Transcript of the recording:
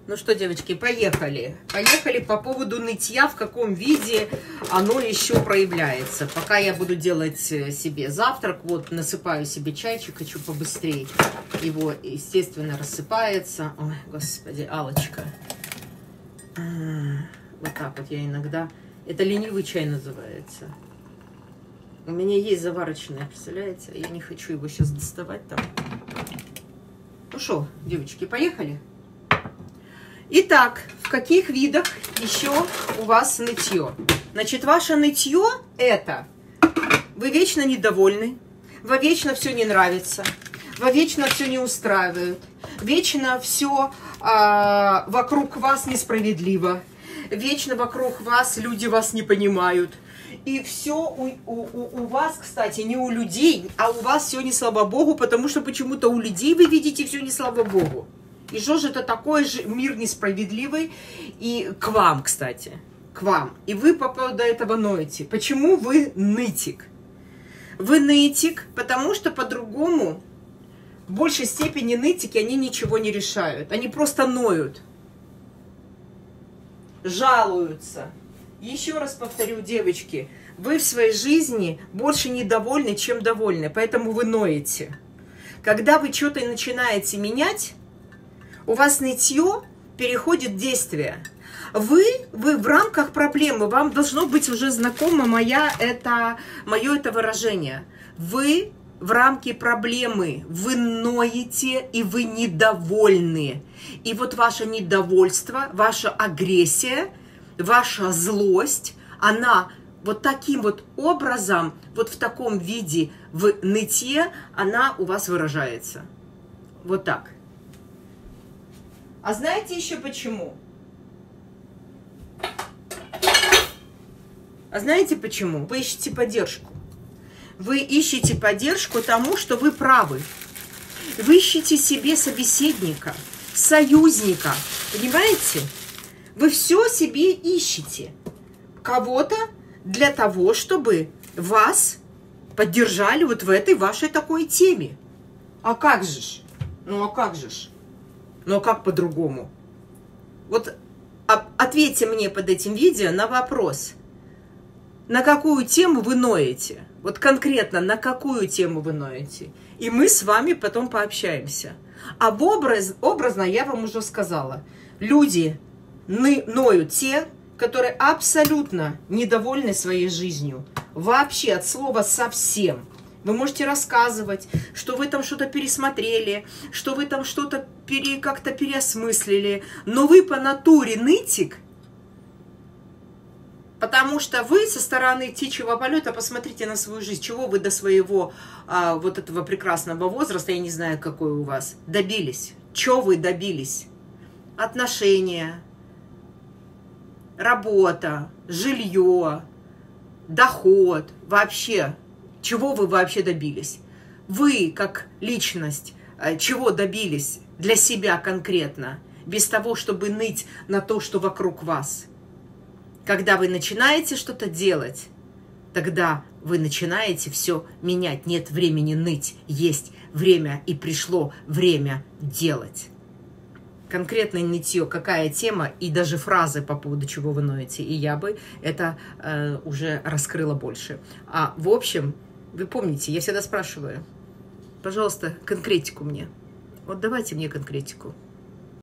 Ну что, девочки, поехали. Поехали по поводу нытья, в каком виде оно еще проявляется. Пока я буду делать себе завтрак, вот насыпаю себе чайчик, хочу побыстрее. Его, естественно, рассыпается. Ой, господи, Аллочка. Вот так вот я иногда... Это ленивый чай называется. У меня есть заварочное, представляете? Я не хочу его сейчас доставать там. Ну что, девочки, поехали? Итак, в каких видах еще у вас нытье? Значит, ваше нытье это вы вечно недовольны, вам вечно все не нравится, вам вечно все не устраивает, вечно все вокруг вас несправедливо, вечно вокруг вас люди вас не понимают. И все у вас, кстати, не у людей, а у вас все не слава богу, потому что почему-то у людей вы видите все не слава богу. И что же это такое же мир несправедливый? И к вам, кстати, к вам. И вы по поводу этого ноете. Почему вы нытик? Вы нытик, потому что по-другому, в большей степени нытики, они ничего не решают. Они просто ноют. Жалуются. Еще раз повторю, девочки, вы в своей жизни больше недовольны, чем довольны. Поэтому вы ноете. Когда вы что-то начинаете менять, у вас нытье переходит в действие. Вы в рамках проблемы, вам должно быть уже знакомо мое это выражение. Вы в рамке проблемы, вы ноете и вы недовольны. И вот ваше недовольство, ваша агрессия, ваша злость, она вот таким вот образом, вот в таком виде, в нытье, она у вас выражается. Вот так. А знаете еще почему? А знаете почему? Вы ищете поддержку. Вы ищете поддержку тому, что вы правы. Вы ищете себе собеседника, союзника. Понимаете? Вы все себе ищете. Кого-то для того, чтобы вас поддержали вот в этой вашей такой теме. А как же ж? Ну а как же ж? Ну а как по-другому? Вот ответьте мне под этим видео на вопрос. На какую тему вы ноете? Вот конкретно на какую тему вы ноете? И мы с вами потом пообщаемся. Образно я вам уже сказала. Люди ноют те, которые абсолютно недовольны своей жизнью. Вообще от слова совсем. Вы можете рассказывать, что вы там что-то пересмотрели, что вы там что-то как-то переосмыслили, но вы по натуре нытик, потому что вы со стороны птичьего полета, посмотрите на свою жизнь, чего вы до своего вот этого прекрасного возраста, я не знаю, какой у вас, добились. Чего вы добились? Отношения, работа, жилье, доход, вообще. Чего вы вообще добились? Вы, как личность, чего добились для себя конкретно, без того, чтобы ныть на то, что вокруг вас? Когда вы начинаете что-то делать, тогда вы начинаете все менять. Нет времени ныть, есть время, и пришло время делать. Конкретное нытье, какая тема, и даже фразы по поводу чего вы ноете, и я бы это уже раскрыла больше. А в общем... Вы помните, я всегда спрашиваю, пожалуйста, конкретику мне. Вот давайте мне конкретику.